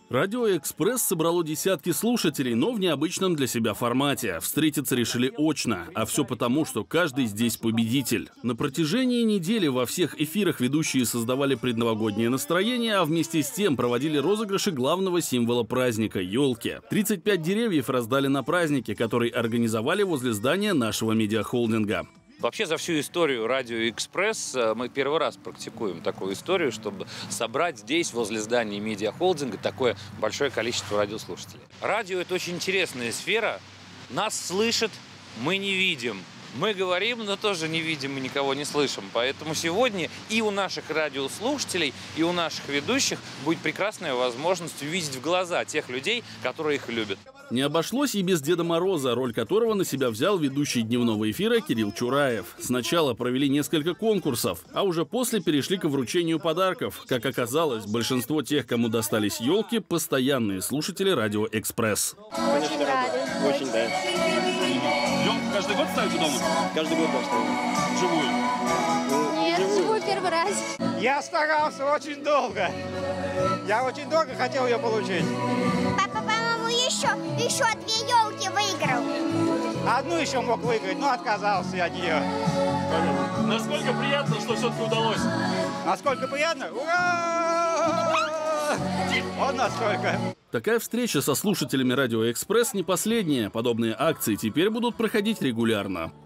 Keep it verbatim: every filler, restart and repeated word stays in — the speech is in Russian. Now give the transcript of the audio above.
Радио «Экспресс» собрало десятки слушателей, но в необычном для себя формате. Встретиться решили очно, а все потому, что каждый здесь победитель. На протяжении недели во всех эфирах ведущие создавали предновогоднее настроение, а вместе с тем проводили розыгрыши главного символа праздника – елки. тридцать пять деревьев раздали на празднике, который организовали возле здания нашего медиахолдинга. Вообще за всю историю Радио Экспресс мы первый раз практикуем такую историю, чтобы собрать здесь, возле здания медиахолдинга, такое большое количество радиослушателей. Радио – это очень интересная сфера. Нас слышат, мы не видим. Мы говорим, но тоже не видим и никого не слышим. Поэтому сегодня и у наших радиослушателей, и у наших ведущих будет прекрасная возможность увидеть в глаза тех людей, которые их любят. Не обошлось и без Деда Мороза, роль которого на себя взял ведущий дневного эфира Кирилл Чураев. Сначала провели несколько конкурсов, а уже после перешли к вручению подарков. Как оказалось, большинство тех, кому достались елки, постоянные слушатели Радио Экспресс. Очень рады. Очень, да. Елку каждый год ставите дома? Каждый год поставим. Живую? Нет, живую первый раз. Я старался очень долго. Я очень долго хотел ее получить. Папа, по-моему, еще, еще две елки выиграл. Одну еще мог выиграть, но отказался я от нее. Насколько приятно, что все-таки удалось? Насколько приятно? Ура! Вот насколько. Такая встреча со слушателями Радио Экспресс не последняя. Подобные акции теперь будут проходить регулярно.